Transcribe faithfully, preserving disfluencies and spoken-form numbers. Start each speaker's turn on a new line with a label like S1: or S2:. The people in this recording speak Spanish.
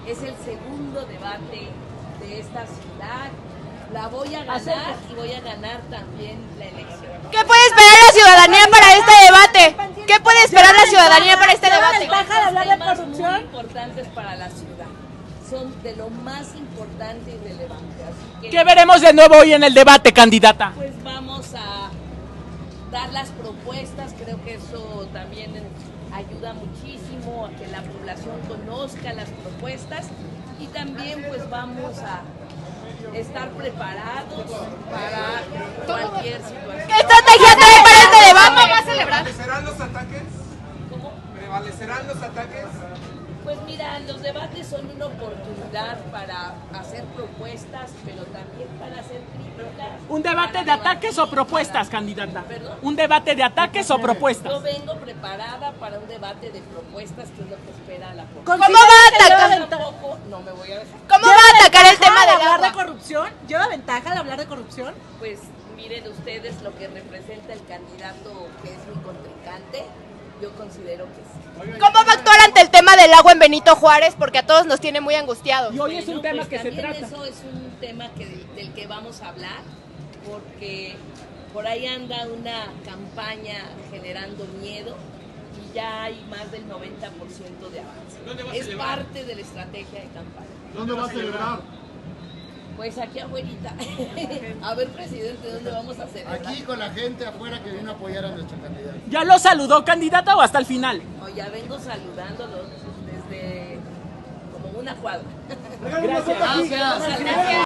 S1: Es el segundo debate de esta ciudad. La voy a ganar y voy a ganar también la elección.
S2: ¿Qué puede esperar la ciudadanía para este debate? ¿Qué puede esperar la ciudadanía para este debate?
S1: Ventaja de hablar de corrupción. Muy importantes para la ciudad. Son de lo más importante y relevante. Así que,
S3: ¿qué veremos de nuevo hoy en el debate, candidata?
S1: Pues vamos a dar las propuestas. Creo que eso también ayuda muchísimo a que la población conozca las propuestas y también pues vamos a estar preparados para cualquier situación.
S2: ¿Qué estrategia trae para este debate?
S4: ¿Cómo va a celebrar?
S5: ¿Prevalecerán los ataques?
S1: ¿Cómo?
S5: ¿Prevalecerán los ataques?
S1: Pues mira, los debates son una oportunidad para hacer propuestas, pero también para hacer críticas.
S3: ¿Un debate de ataques o propuestas, candidata?
S1: ¿Perdón?
S3: ¿Un debate de ataques o propuestas?
S1: Yo vengo preparada para un debate de propuestas, que es lo que espera la población.
S2: ¿Cómo va a atacar?
S1: Tampoco, no me voy a dejar.
S2: ¿Cómo va a atacar el tema del
S4: hablar de
S2: agua?
S4: corrupción? ¿Lleva ventaja de hablar de corrupción?
S1: Pues miren ustedes lo que representa el candidato que es mi contrincante. Yo considero que sí.
S2: ¿Cómo va a actuar ante el tema del agua en Benito Juárez? Porque a todos nos tiene muy angustiados.
S3: Y hoy es un
S1: Bueno,
S3: tema
S1: pues
S3: que se
S1: también
S3: trata.
S1: eso es un tema que, del que vamos a hablar, porque por ahí anda una campaña generando miedo y ya hay más del noventa por ciento de avance. Es parte de la estrategia de campaña.
S5: ¿Dónde va a celebrar?
S1: Pues aquí afuerita. A ver, presidente, ¿dónde vamos a hacer?
S6: Aquí con la gente afuera que vino a apoyar a nuestra candidata.
S3: ¿Ya lo saludó, candidata, o hasta el final?
S1: No, ya vengo saludándolos desde como una cuadra.
S3: Gracias.
S6: Gracias.